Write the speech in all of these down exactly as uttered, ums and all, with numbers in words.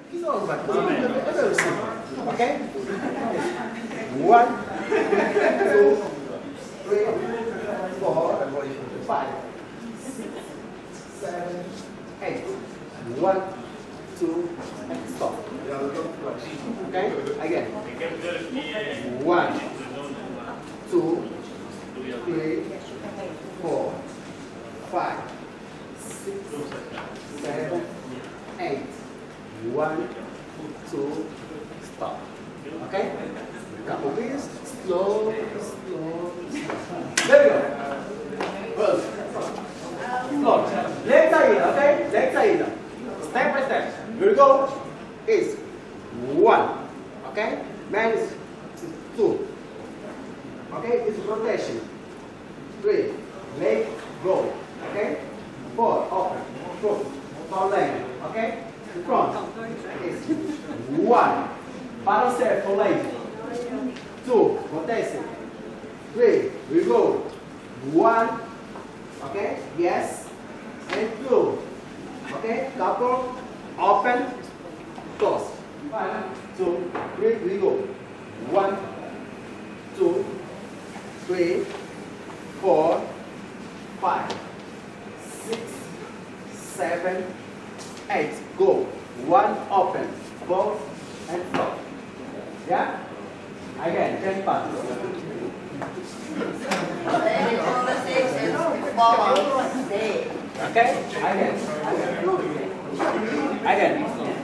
Kizomba. Okay? One, two, three, four, five, six, seven, eight. One, two, and stop. Okay? Again. One, two, three, four, five, six, seven, eight. One, two, stop. Okay? Couple beats, slow, slow, slow. There we go. Well, slow. Left side, okay? Left side. Step by step. Here we go. Is one. Okay? Man is two. Okay? It's rotation. Three. Leg, go. Okay? Four. Open. Foot. Four leg. Okay? In front is one. Paddle step for leg. Two. Rotation. Three. We go. One. Okay? Yes. And two. Okay? Couple. Open. Close. One, two, three. We go. One, two, three, four, five, six, seven, eight. Go. One, open. Both and stop. Yeah? Again, ten parts. Okay? Again. Again.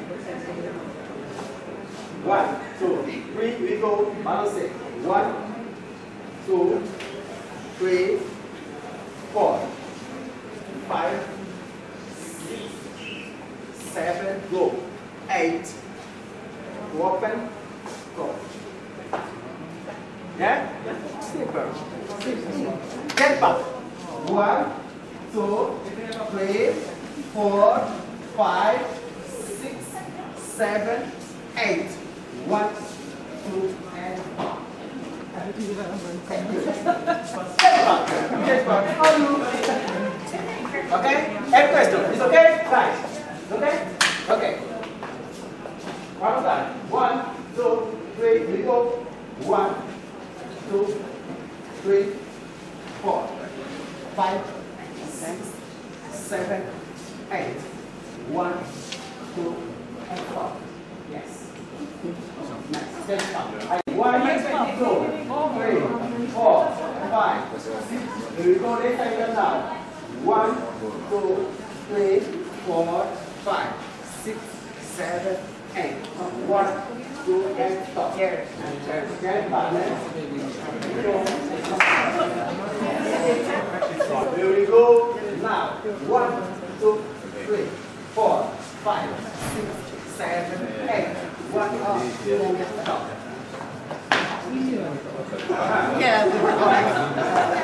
One, two, three, we go. Balance it. One, two, three, four, five, six, seven, go. Eight. Open, go. Yeah? Simple. Simple. Get back. One, two, three, four, five, six, seven, eight. One, two, and one. Get back. Get back. How you? Okay? Any question? It's okay? Right. Okay? Okay. One more time. One, two, three, we go. One, two, three, four, five, six, seven, eight. One, two, and four. Yes. Next. Next time. One, two, three, four, five, six. Here we go. Next time now. One, two, three, four, five, six, seven, eight. One, two, and stop. Here. And turn. Get back. Here we go. Now. One, two, three, four, five, six, seven, eight. One, two, and stop. Yeah.